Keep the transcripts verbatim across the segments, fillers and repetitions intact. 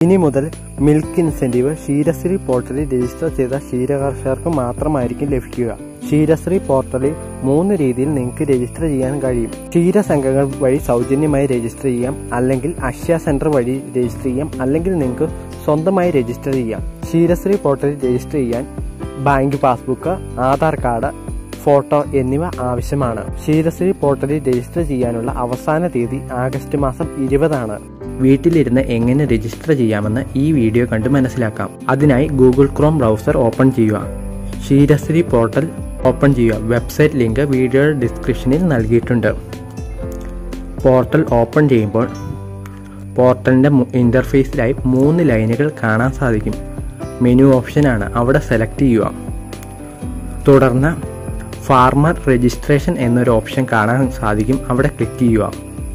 ഇനി മുതൽ milk incentive Ksheerasree പോർട്ടലിൽ രജിസ്റ്റർ ചെയ്ത ക്ഷീരകർഷകർക്ക് മാത്രമായിരിക്കും ലഭിക്കുക. ക്ഷീരശ്രീ പോർട്ടലിൽ മൂന്ന് രീതിയിൽ നിങ്ങൾക്ക് രജിസ്റ്റർ ചെയ്യാൻ കഴിയും. ക്ഷീരസംഘങ്ങൾ വഴി സൗജന്യമായി രജിസ്റ്റർ ചെയ്യാം, അല്ലെങ്കിൽ അക്ഷയ സെന്റർ വഴി രജിസ്റ്റർ ചെയ്യാം, അല്ലെങ്കിൽ നിങ്ങൾക്ക് സ്വന്തമായി രജിസ്റ്റർ ചെയ്യാം. ക്ഷീരശ്രീ പോർട്ടലിൽ രജിസ്റ്റർ ചെയ്യാൻ bank passbook, Aadhaar card, photo എന്നിവ ആവശ്യമാണ്. ക്ഷീരശ്രീ പോർട്ടലിൽ രജിസ്റ്റർ ചെയ്യാനുള്ള അവസാന തീയതി ആഗസ്റ്റ് മാസം ഇരുപതാണ്. വീട്ടിലിരുന്ന് എങ്ങനെ രജിസ്റ്റർ ചെയ്യാമെന്ന് ഈ വീഡിയോ കണ്ട് മനസ്സിലാക്കാം. അതിനായി ഗൂഗിൾ ക്രോം ബ്രൗസർ ഓപ്പൺ ചെയ്യുക. ക്ഷീരശ്രീ പോർട്ടൽ ഓപ്പൺ ചെയ്യുക. വെബ്സൈറ്റ് ലിങ്ക് വീഡിയോയുടെ ഡിസ്ക്രിപ്ഷനിൽ നൽകിയിട്ടുണ്ട്. പോർട്ടൽ ഓപ്പൺ ചെയ്യുമ്പോൾ പോർട്ടലിന്റെ ഇന്റർഫേസിലായി മൂന്ന് ലൈനുകൾ കാണാൻ സാധിക്കും. മെനു ഓപ്ഷനാണ്, അവിടെ സെലക്ട് ചെയ്യുക. തുടർന്ന് ഫാർമർ രജിസ്ട്രേഷൻ എന്നൊരു ഓപ്ഷൻ കാണാൻ സാധിക്കും, അവിടെ ക്ലിക്ക് ചെയ്യുക.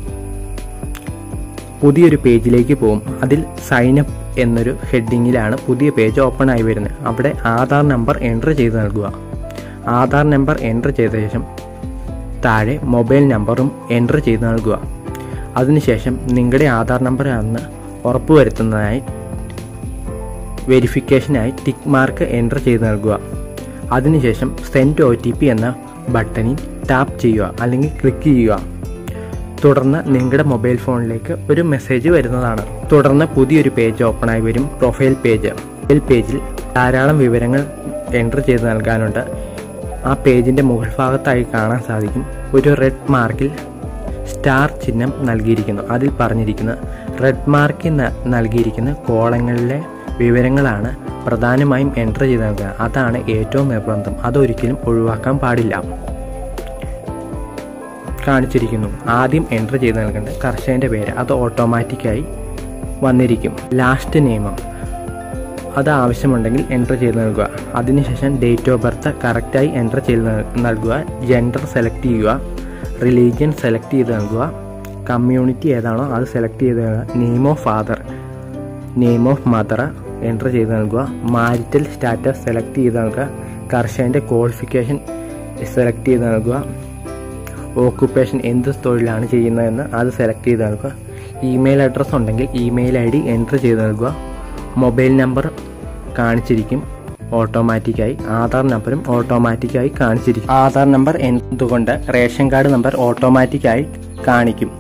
പുതിയൊരു പേജിലേക്ക് പോകും. അതിൽ സൈൻ അപ്പ് എന്നൊരു ഹെഡിങ്ങിലാണ് പുതിയ പേജ് ഓപ്പൺ ആയി വരുന്നത്. അവിടെ ആധാർ നമ്പർ എൻ്റർ ചെയ്ത് നൽകുക. ആധാർ നമ്പർ എൻ്റർ ചെയ്ത ശേഷം താഴെ മൊബൈൽ നമ്പറും എൻ്റർ ചെയ്ത് നൽകുക. അതിനുശേഷം നിങ്ങളുടെ ആധാർ നമ്പർ ആണെന്ന് ഉറപ്പുവരുത്തുന്നതിനായി വെരിഫിക്കേഷനായി ടിക്ക് മാർക്ക് എൻ്റർ ചെയ്ത് നൽകുക. അതിനുശേഷം സെൻഡ് ഒ ടി പി എന്ന ബട്ടണിൽ ടാപ്പ് ചെയ്യുക, അല്ലെങ്കിൽ ക്ലിക്ക് ചെയ്യുക. തുടർന്ന് നിങ്ങളുടെ മൊബൈൽ ഫോണിലേക്ക് ഒരു മെസ്സേജ് വരുന്നതാണ്. തുടർന്ന് പുതിയൊരു പേജ് ഓപ്പൺ ആയി വരും, പ്രൊഫൈൽ പേജ്. പ്രൊഫൈൽ പേജിൽ ധാരാളം വിവരങ്ങൾ എൻ്റർ ചെയ്ത് നൽകാനുണ്ട്. ആ പേജിൻ്റെ മുകൾ ഭാഗത്തായി കാണാൻ സാധിക്കും ഒരു റെഡ് മാർക്കിൽ സ്റ്റാർ ചിഹ്നം നൽകിയിരിക്കുന്നു. അതിൽ പറഞ്ഞിരിക്കുന്നത് റെഡ് മാർക്കിൽ നൽകിയിരിക്കുന്ന കോളങ്ങളിലെ വിവരങ്ങളാണ് പ്രധാനമായും എൻ്റർ ചെയ്ത് നൽകുക. അതാണ് ഏറ്റവും നിർബന്ധം. അതൊരിക്കലും ഒഴിവാക്കാൻ പാടില്ല. കാണിച്ചിരിക്കുന്നു. ആദ്യം എൻ്റർ ചെയ്ത് നൽകേണ്ട കർഷകൻ്റെ പേര്, അത് ഓട്ടോമാറ്റിക്കായി വന്നിരിക്കും. ലാസ്റ്റ് നിയമം അത് ആവശ്യമുണ്ടെങ്കിൽ എൻ്റർ ചെയ്ത് നൽകുക. അതിനുശേഷം ഡേറ്റ് ഓഫ് ബർത്ത് കറക്റ്റായി എൻ്റർ ചെയ്ത് നൽകുക. ജെൻഡർ സെലക്ട് ചെയ്യുക. റിലീജിയൻ സെലക്ട് ചെയ്ത് നൽകുക. കമ്മ്യൂണിറ്റി ഏതാണോ അത് സെലക്ട് ചെയ്ത് നൽകുക. Name of father, name of mother enter ചെയ്ത് നൽകുക. മാരിറ്റൽ സ്റ്റാറ്റസ് സെലക്ട് ചെയ്ത് നൽകുക. കർഷകൻ്റെ ക്വാളിഫിക്കേഷൻ സെലക്ട് ചെയ്ത് നൽകുക. ഓക്കുപ്പേഷൻ എന്ത് തൊഴിലാണ് ചെയ്യുന്നതെന്ന് അത് സെലക്ട് ചെയ്ത് നൽകുക. ഇമെയിൽ അഡ്രസ്സ് ഉണ്ടെങ്കിൽ ഇമെയിൽ ഐ ഡി എൻ്റർ ചെയ്ത് നൽകുക. മൊബൈൽ നമ്പർ കാണിച്ചിരിക്കും ഓട്ടോമാറ്റിക്കായി. ആധാർ നമ്പറും ഓട്ടോമാറ്റിക്കായി കാണിച്ചിരിക്കും. ആധാർ നമ്പർ എന്തുകൊണ്ട് റേഷൻ കാർഡ് നമ്പർ ഓട്ടോമാറ്റിക്കായി കാണിക്കും.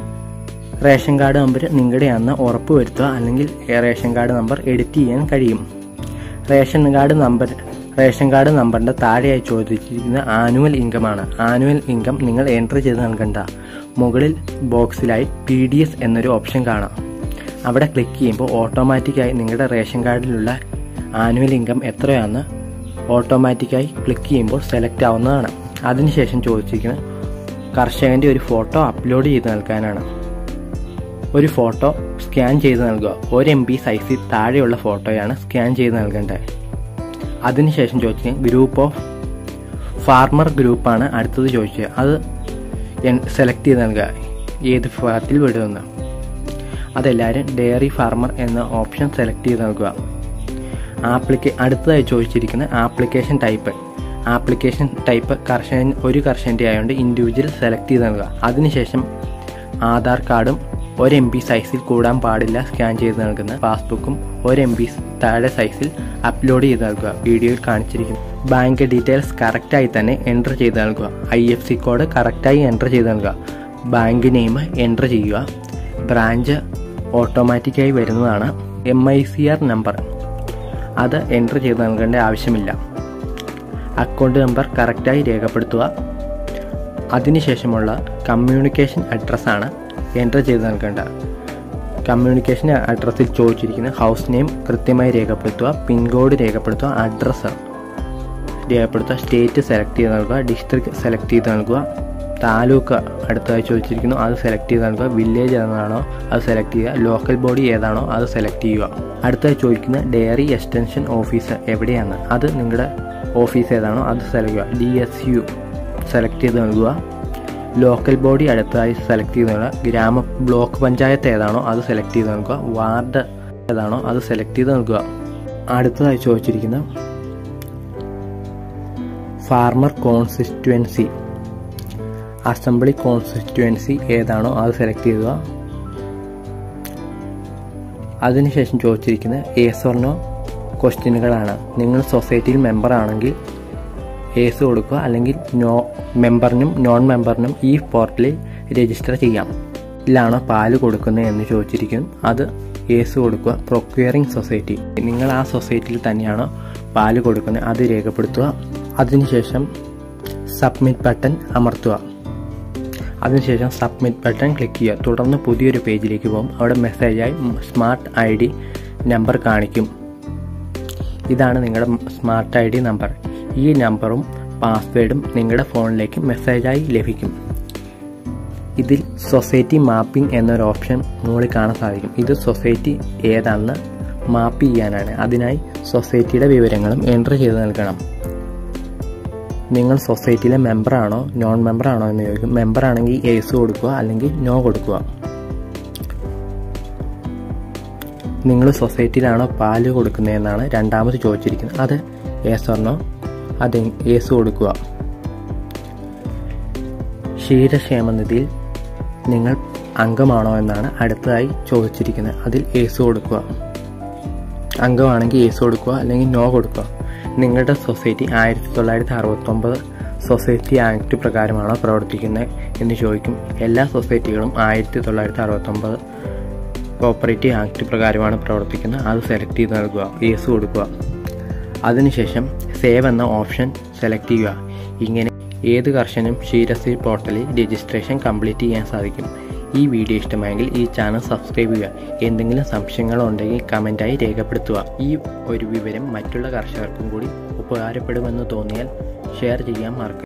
റേഷൻ കാർഡ് നമ്പർ നിങ്ങളുടെയാണെന്ന് ഉറപ്പ് വരുത്തുക, അല്ലെങ്കിൽ റേഷൻ കാർഡ് നമ്പർ എഡിറ്റ് ചെയ്യാൻ കഴിയും. Ration card number ration card നമ്പറിൻ്റെ താഴെയായി ചോദിച്ചിരിക്കുന്ന ആനുവൽ ഇൻകമാണ്. ആനുവൽ ഇൻകം നിങ്ങൾ എൻ്റർ ചെയ്ത് നൽകേണ്ട. മുകളിൽ ബോക്സിലായി പി ഡി എസ് എന്നൊരു ഓപ്ഷൻ കാണാം. അവിടെ ക്ലിക്ക് ചെയ്യുമ്പോൾ ഓട്ടോമാറ്റിക്കായി നിങ്ങളുടെ റേഷൻ കാർഡിലുള്ള ആനുവൽ ഇൻകം എത്രയാണെന്ന് ഓട്ടോമാറ്റിക്കായി ക്ലിക്ക് ചെയ്യുമ്പോൾ സെലക്ട് ആവുന്നതാണ്. അതിനുശേഷം ചോദിച്ചിരിക്കുന്നത് കർഷകൻ്റെ ഒരു ഫോട്ടോ അപ്ലോഡ് ചെയ്ത് നൽകാനാണ്. ഒരു ഫോട്ടോ സ്കാൻ ചെയ്ത് നൽകുക. ഒരു എം ബി സൈസിൽ താഴെയുള്ള ഫോട്ടോയാണ് സ്കാൻ ചെയ്ത് നൽകേണ്ടത്. അതിനുശേഷം ചോദിച്ചത് ഗ്രൂപ്പ് ഓഫ് ഫാർമർ ഗ്രൂപ്പാണ് അടുത്തത് ചോദിച്ചത്. അത് സെലക്ട് ചെയ്ത് നൽകുക, ഏത് വിഭാഗത്തിൽ വിടുമെന്ന്. അതെല്ലാവരും ഡയറി ഫാർമർ എന്ന ഓപ്ഷൻ സെലക്ട് ചെയ്ത് നൽകുക. ആപ്ലിക്കേ അടുത്തതായി ചോദിച്ചിരിക്കുന്ന ആപ്ലിക്കേഷൻ ടൈപ്പ്. ആപ്ലിക്കേഷൻ ടൈപ്പ് കർഷകൻ ഒരു കർഷകൻ്റെ ആയതുകൊണ്ട് ഇൻഡിവിജ്വൽ സെലക്ട് ചെയ്ത് നൽകുക. അതിനുശേഷം ആധാർ കാർഡും ഒരു എം ബി സൈസിൽ കൂടാൻ പാടില്ല സ്കാൻ ചെയ്ത് നൽകുന്ന പാസ്ബുക്കും ഒരു എം ബി താഴെ സൈസിൽ അപ്ലോഡ് ചെയ്ത് നൽകുക. വീഡിയോയിൽ കാണിച്ചിരിക്കുന്നു. ബാങ്ക് ഡീറ്റെയിൽസ് കറക്റ്റായി തന്നെ എൻ്റർ ചെയ്ത് നൽകുക. ഐ എഫ് സി കോഡ് കറക്റ്റായി എൻ്റർ ചെയ്ത് നൽകുക. ബാങ്ക് നെയിം എൻ്റർ ചെയ്യുക. ബ്രാഞ്ച് ഓട്ടോമാറ്റിക്കായി വരുന്നതാണ്. M I C R number അത് എൻ്റർ ചെയ്ത് നൽകേണ്ട ആവശ്യമില്ല. അക്കൗണ്ട് നമ്പർ കറക്റ്റായി രേഖപ്പെടുത്തുക. അതിനുശേഷമുള്ള കമ്മ്യൂണിക്കേഷൻ അഡ്രസ്സാണ് എൻ്റർ ചെയ്ത് നൽകേണ്ട. കമ്മ്യൂണിക്കേഷൻ അഡ്രസ്സിൽ ചോദിച്ചിരിക്കുന്ന ഹൗസ് നെയിം കൃത്യമായി രേഖപ്പെടുത്തുക. പിൻകോഡ് രേഖപ്പെടുത്തുക. അഡ്രസ്സ് രേഖപ്പെടുത്തുക. സ്റ്റേറ്റ് സെലക്ട് ചെയ്ത് നൽകുക. ഡിസ്ട്രിക്ട് സെലക്ട് ചെയ്ത് നൽകുക. താലൂക്ക് അടുത്തതായി ചോദിച്ചിരിക്കുന്നു, അത് സെലക്ട് ചെയ്ത് നൽകുക. വില്ലേജ് ഏതാണോ അത് സെലക്ട് ചെയ്യുക. ലോക്കൽ ബോഡി ഏതാണോ അത് സെലക്ട് ചെയ്യുക. അടുത്തതായി ചോദിക്കുന്ന ഡയറി എക്സ്റ്റൻഷൻ ഓഫീസ് എവിടെയാണ്, അത് നിങ്ങളുടെ ഓഫീസ് ഏതാണോ അത് സെലക്ട് ചെയ്യുക. ഡി എസ് യു സെലക്ട് ചെയ്ത് നൽകുക. ലോക്കൽ ബോഡി അടുത്തതായി സെലക്ട് ചെയ്ത് നൽകുക. ഗ്രാമ ബ്ലോക്ക് പഞ്ചായത്ത് ഏതാണോ അത് സെലക്ട് ചെയ്ത് നൽകുക. വാർഡ് ഏതാണോ അത് സെലക്ട് ചെയ്ത് നൽകുക. അടുത്തതായി ചോദിച്ചിരിക്കുന്ന ഫാർമർ കോൺസ്റ്റിറ്റ്യുവൻസി, അസംബ്ലി കോൺസ്റ്റിറ്റ്യുവൻസി ഏതാണോ അത് സെലക്ട് ചെയ്യുക. അതിനുശേഷം ചോദിച്ചിരിക്കുന്നത് യെസ് ഓർ നോ ക്വസ്റ്റ്യനുകളാണ്. നിങ്ങൾ സൊസൈറ്റിയിൽ മെമ്പർ ആണെങ്കിൽ യെസ് കൊടുക്കുക, അല്ലെങ്കിൽ നോ മെമ്പറിനും നോൺ മെമ്പറിനും ഈ പോർട്ടലിൽ രജിസ്റ്റർ ചെയ്യാം. ഇതിലാണോ പാല് കൊടുക്കുന്നത് എന്ന് ചോദിച്ചിരിക്കും, അത് യെസ് കൊടുക്കുക. പ്രൊക്യൂറിംഗ് സൊസൈറ്റി, നിങ്ങൾ ആ സൊസൈറ്റിയിൽ തന്നെയാണോ പാല് കൊടുക്കുന്നത് അത് രേഖപ്പെടുത്തുക. അതിനുശേഷം സബ്മിറ്റ് ബട്ടൺ അമർത്തുക. അതിനുശേഷം സബ്മിറ്റ് ബട്ടൺ ക്ലിക്ക് ചെയ്യുക. തുടർന്ന് പുതിയൊരു പേജിലേക്ക് പോകും. അവിടെ മെസ്സേജായി സ്മാർട്ട് ഐ ഡി നമ്പർ കാണിക്കും. ഇതാണ് നിങ്ങളുടെ സ്മാർട്ട് ഐ ഡി നമ്പർ. ഈ നമ്പറും പാസ്വേഡും നിങ്ങളുടെ ഫോണിലേക്ക് മെസ്സേജായി ലഭിക്കും. ഇതിൽ സൊസൈറ്റി മാപ്പിംഗ് എന്നൊരു ഓപ്ഷൻ മുകളിൽ കാണാൻ സാധിക്കും. ഇത് സൊസൈറ്റി ഏതാണെന്ന് മാപ്പ് ചെയ്യാനാണ്. അതിനായി സൊസൈറ്റിയുടെ വിവരങ്ങളും എൻ്റർ ചെയ്ത് നൽകണം. നിങ്ങൾ സൊസൈറ്റിയിലെ മെമ്പറാണോ നോൺ മെമ്പറാണോ എന്ന് ചോദിക്കും. മെമ്പർ ആണെങ്കിൽ യെസ് കൊടുക്കുക, അല്ലെങ്കിൽ നോ കൊടുക്കുക. നിങ്ങൾ സൊസൈറ്റിയിലാണോ പാല് കൊടുക്കുന്നതെന്നാണ് രണ്ടാമത് ചോദിച്ചിരിക്കുന്നത്. അത് യെസ് ഓർ നോ, അത് യെസ് കൊടുക്കുക. ക്ഷീരക്ഷേമനിധിയിൽ നിങ്ങൾ അംഗമാണോ എന്നാണ് അടുത്തതായി ചോദിച്ചിരിക്കുന്നത്. അതിൽ യെസ് കൊടുക്കുക. അംഗമാണെങ്കിൽ യെസ് കൊടുക്കുക, അല്ലെങ്കിൽ നോ കൊടുക്കുക. നിങ്ങളുടെ സൊസൈറ്റി ആയിരത്തി തൊള്ളായിരത്തി അറുപത്തൊമ്പത് സൊസൈറ്റി ആക്ട് പ്രകാരമാണോ പ്രവർത്തിക്കുന്നത് എന്ന് ചോദിക്കും. എല്ലാ സൊസൈറ്റികളും ആയിരത്തി തൊള്ളായിരത്തി അറുപത്തൊമ്പത് കോപ്പറേറ്റീവ് ആക്ട് പ്രകാരമാണ് പ്രവർത്തിക്കുന്നത്. അത് സെലക്ട് ചെയ്ത് നൽകുക, യെസ് കൊടുക്കുക. അതിനുശേഷം സേവ് എന്ന ഓപ്ഷൻ സെലക്ട് ചെയ്യുക. ഇങ്ങനെ ഏത് കർഷകനും ക്ഷീരശ്രീ പോർട്ടലിൽ രജിസ്ട്രേഷൻ കംപ്ലീറ്റ് ചെയ്യാൻ സാധിക്കും. ഈ വീഡിയോ ഇഷ്ടമായെങ്കിൽ ഈ ചാനൽ സബ്സ്ക്രൈബ് ചെയ്യുക. എന്തെങ്കിലും സംശയങ്ങളോ ഉണ്ടെങ്കിൽ കമൻറ്റായി രേഖപ്പെടുത്തുക. ഈ ഒരു വിവരം മറ്റുള്ള കർഷകർക്കും കൂടി ഉപകാരപ്പെടുമെന്ന് തോന്നിയാൽ ഷെയർ ചെയ്യാൻ മറക്കുക.